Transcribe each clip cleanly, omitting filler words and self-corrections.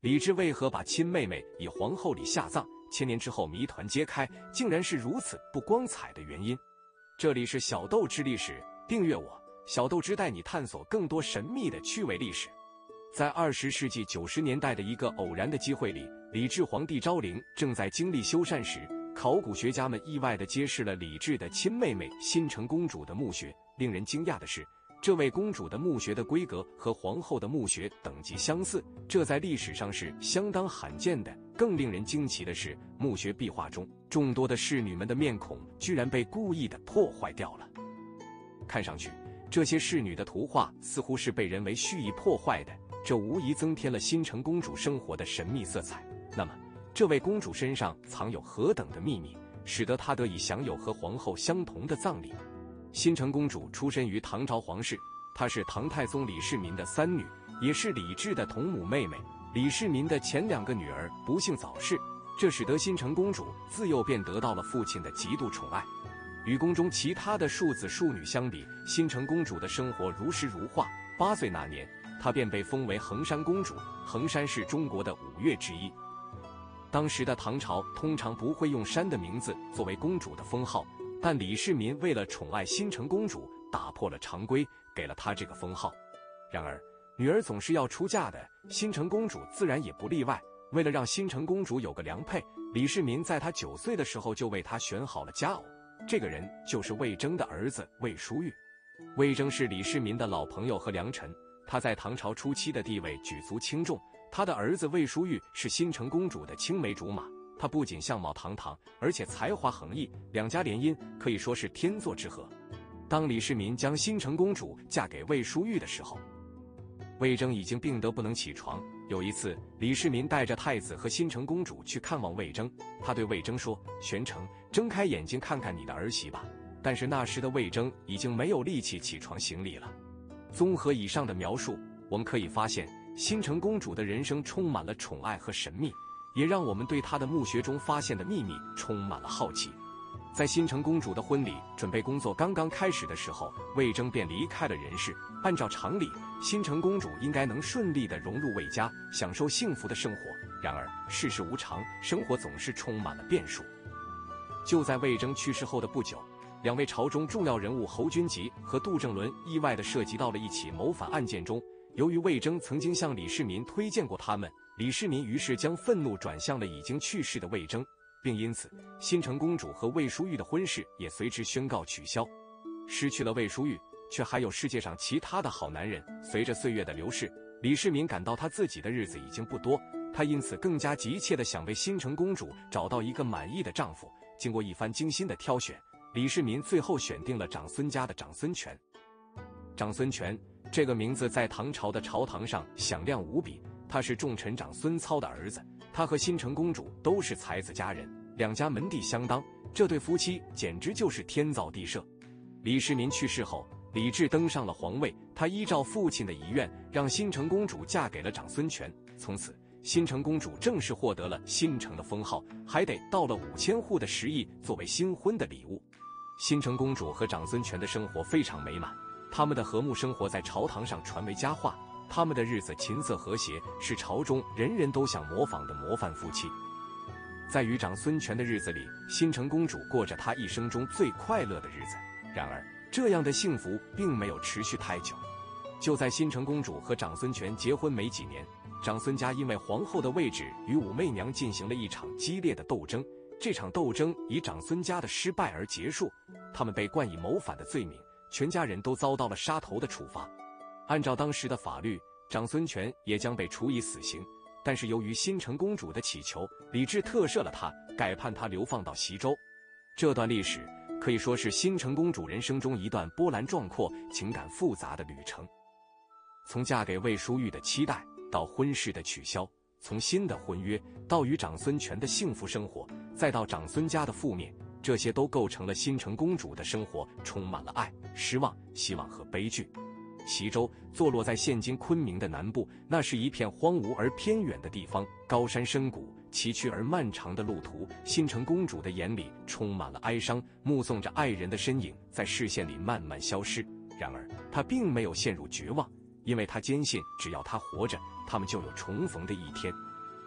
李治为何把亲妹妹以皇后里下葬？千年之后谜团揭开，竟然是如此不光彩的原因。这里是小豆之历史，订阅我，小豆之带你探索更多神秘的趣味历史。在20世纪90年代的一个偶然的机会里，李治皇帝昭陵正在经历修缮时，考古学家们意外地揭示了李治的亲妹妹新城公主的墓穴。令人惊讶的是，这位公主的墓穴的规格和皇后的墓穴等级相似，这在历史上是相当罕见的。更令人惊奇的是，墓穴壁画中众多的侍女们的面孔居然被故意的破坏掉了。看上去，这些侍女的图画似乎是被人为蓄意破坏的，这无疑增添了新城公主生活的神秘色彩。那么，这位公主身上藏有何等的秘密，使得她得以享有和皇后相同的葬礼？新城公主出身于唐朝皇室，她是唐太宗李世民的三女，也是李治的同母妹妹。李世民的前2个女儿不幸早逝，这使得新城公主自幼便得到了父亲的极度宠爱。与宫中其他的庶子庶女相比，新城公主的生活如诗如画。8岁那年，她便被封为衡山公主。衡山是中国的5岳之一。当时的唐朝通常不会用山的名字作为公主的封号，但李世民为了宠爱新城公主，打破了常规，给了她这个封号。然而，女儿总是要出嫁的，新城公主自然也不例外。为了让新城公主有个良配，李世民在她9岁的时候就为她选好了佳偶。这个人就是魏征的儿子魏书玉。魏征是李世民的老朋友和良臣，他在唐朝初期的地位举足轻重。他的儿子魏书玉是新城公主的青梅竹马，他不仅相貌堂堂，而且才华横溢，两家联姻可以说是天作之合。当李世民将新城公主嫁给魏书玉的时候，魏征已经病得不能起床。有一次，李世民带着太子和新城公主去看望魏征，他对魏征说：“玄成，睁开眼睛看看你的儿媳吧。”但是那时的魏征已经没有力气起床行礼了。综合以上的描述，我们可以发现，新城公主的人生充满了宠爱和神秘，也让我们对她的墓穴中发现的秘密充满了好奇。在新城公主的婚礼准备工作刚刚开始的时候，魏征便离开了人世。按照常理，新城公主应该能顺利地融入魏家，享受幸福的生活。然而世事无常，生活总是充满了变数。就在魏征去世后的不久，2位朝中重要人物侯君集和杜正伦意外地涉及到了一起谋反案件中。由于魏征曾经向李世民推荐过他们，李世民于是将愤怒转向了已经去世的魏征，并因此新城公主和魏书玉的婚事也随之宣告取消。失去了魏书玉，却还有世界上其他的好男人。随着岁月的流逝，李世民感到他自己的日子已经不多，他因此更加急切地想为新城公主找到一个满意的丈夫。经过一番精心的挑选，李世民最后选定了长孙家的长孙权。长孙权这个名字在唐朝的朝堂上响亮无比，他是重臣长孙操的儿子，他和新城公主都是才子佳人，两家门第相当，这对夫妻简直就是天造地设。李世民去世后，李治登上了皇位，他依照父亲的遗愿，让新城公主嫁给了长孙权。从此，新城公主正式获得了新城的封号，还得到了5000户的食邑作为新婚的礼物。新城公主和长孙权的生活非常美满，他们的和睦生活在朝堂上传为佳话，他们的日子琴瑟和谐，是朝中人人都想模仿的模范夫妻。在与长孙权的日子里，新城公主过着她一生中最快乐的日子。然而，这样的幸福并没有持续太久。就在新城公主和长孙权结婚没几年，长孙家因为皇后的位置与武媚娘进行了一场激烈的斗争。这场斗争以长孙家的失败而结束，他们被冠以谋反的罪名，全家人都遭到了杀头的处罚。按照当时的法律，长孙权也将被处以死刑，但是由于新城公主的祈求，李治特赦了他，改判他流放到西周。这段历史可以说是新城公主人生中一段波澜壮阔、情感复杂的旅程。从嫁给魏书玉的期待，到婚事的取消，从新的婚约到与长孙权的幸福生活，再到长孙家的覆灭，这些都构成了新城公主的生活充满了爱、失望、希望和悲剧。齐州坐落在现今昆明的南部，那是一片荒芜而偏远的地方，高山深谷，崎岖而漫长的路途。新城公主的眼里充满了哀伤，目送着爱人的身影在视线里慢慢消失。然而，她并没有陷入绝望，因为她坚信，只要她活着，他们就有重逢的一天。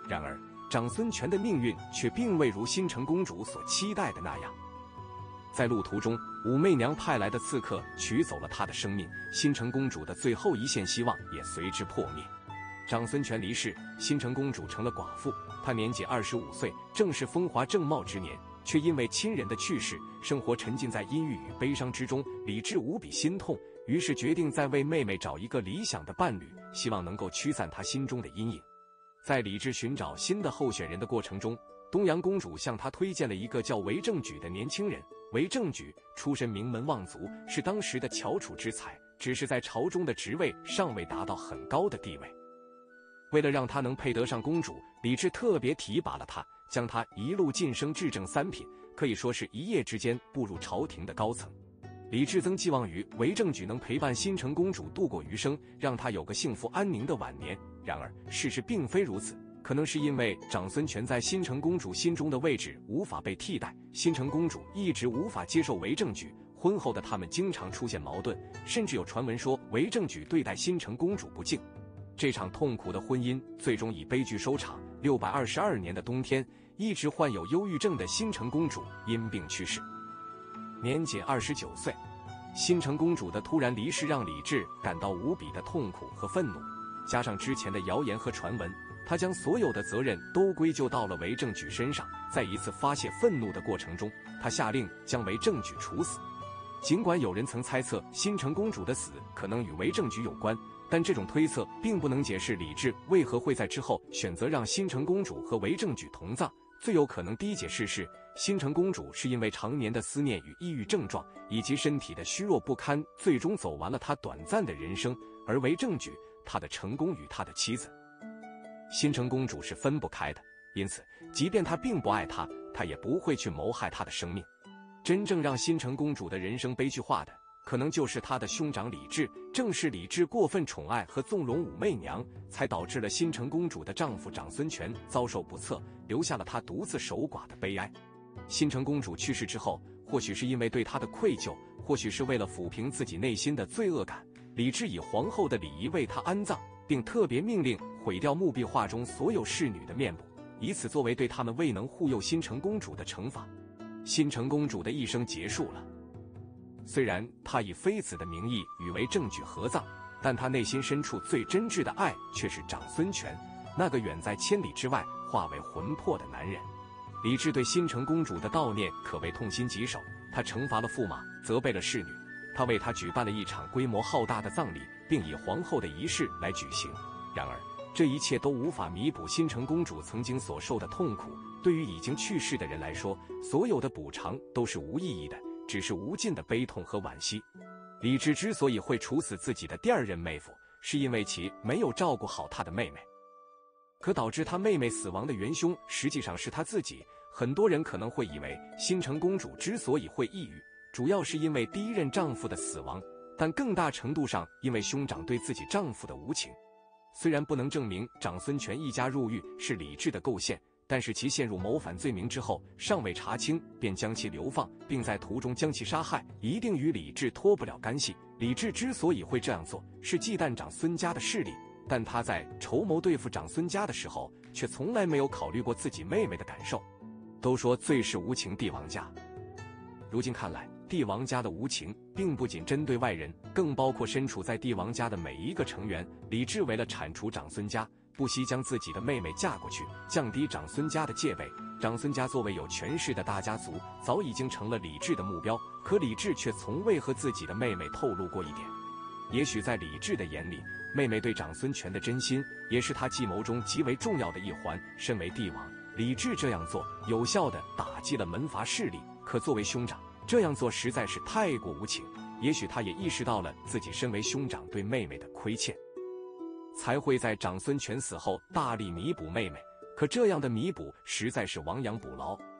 然而，长孙权的命运却并未如新城公主所期待的那样。在路途中，武媚娘派来的刺客取走了她的生命，新城公主的最后一线希望也随之破灭。长孙权离世，新城公主成了寡妇。她年仅25岁，正是风华正茂之年，却因为亲人的去世，生活沉浸在阴郁与悲伤之中。李治无比心痛，于是决定再为妹妹找一个理想的伴侣，希望能够驱散她心中的阴影。在李治寻找新的候选人的过程中，东阳公主向他推荐了一个叫韦正举的年轻人。韦正举出身名门望族，是当时的翘楚之才，只是在朝中的职位尚未达到很高的地位。为了让他能配得上公主，李治特别提拔了他，将他一路晋升至正三品，可以说是一夜之间步入朝廷的高层。李治曾寄望于韦正举能陪伴新城公主度过余生，让她有个幸福安宁的晚年。然而事实并非如此，可能是因为长孙权在新城公主心中的位置无法被替代，新城公主一直无法接受韦正举。婚后的他们经常出现矛盾，甚至有传闻说韦正举对待新城公主不敬。这场痛苦的婚姻最终以悲剧收场。622年的冬天，一直患有忧郁症的新城公主因病去世，年仅29岁。新城公主的突然离世让李治感到无比的痛苦和愤怒，加上之前的谣言和传闻，他将所有的责任都归咎到了韦正举身上。在一次发泄愤怒的过程中，他下令将韦正举处死。尽管有人曾猜测新城公主的死可能与韦正举有关，但这种推测并不能解释李治为何会在之后选择让新城公主和韦正举同葬。最有可能第一解释是，新城公主是因为常年的思念与抑郁症状，以及身体的虚弱不堪，最终走完了她短暂的人生。而韦正举，他的成功与他的妻子新城公主是分不开的，因此即便他并不爱她，他也不会去谋害她的生命。真正让新城公主的人生悲剧化的，可能就是他的兄长李治。正是李治过分宠爱和纵容武媚娘，才导致了新城公主的丈夫长孙权遭受不测，留下了她独自守寡的悲哀。新城公主去世之后，或许是因为对她的愧疚，或许是为了抚平自己内心的罪恶感，李治以皇后的礼仪为她安葬，并特别命令毁掉墓壁画中所有侍女的面部，以此作为对他们未能护佑新城公主的惩罚。新城公主的一生结束了。虽然她以妃子的名义与韦正举合葬，但她内心深处最真挚的爱却是长孙权，那个远在千里之外化为魂魄的男人。李治对新城公主的悼念可谓痛心疾首，他惩罚了驸马，责备了侍女，他为她举办了一场规模浩大的葬礼，并以皇后的仪式来举行。然而这一切都无法弥补新城公主曾经所受的痛苦。对于已经去世的人来说，所有的补偿都是无意义的，只是无尽的悲痛和惋惜。李治之所以会处死自己的第二任妹夫，是因为其没有照顾好他的妹妹。可导致他妹妹死亡的元凶实际上是他自己。很多人可能会以为新城公主之所以会抑郁，主要是因为第一任丈夫的死亡，但更大程度上因为兄长对自己丈夫的无情。虽然不能证明长孙权一家入狱是李治的构陷，但是其陷入谋反罪名之后，尚未查清便将其流放，并在途中将其杀害，一定与李治脱不了干系。李治之所以会这样做，是忌惮长孙家的势力，但他在筹谋对付长孙家的时候，却从来没有考虑过自己妹妹的感受。都说最是无情帝王家，如今看来，帝王家的无情并不仅针对外人，更包括身处在帝王家的每一个成员。李治为了铲除长孙家，不惜将自己的妹妹嫁过去，降低长孙家的戒备。长孙家作为有权势的大家族，早已经成了李治的目标，可李治却从未和自己的妹妹透露过一点。也许在李治的眼里，妹妹对长孙权的真心，也是他计谋中极为重要的一环。身为帝王，李治这样做，有效地打击了门阀势力，可作为兄长，这样做实在是太过无情。也许他也意识到了自己身为兄长对妹妹的亏欠，才会在长孙权死后大力弥补妹妹。可这样的弥补实在是亡羊补牢，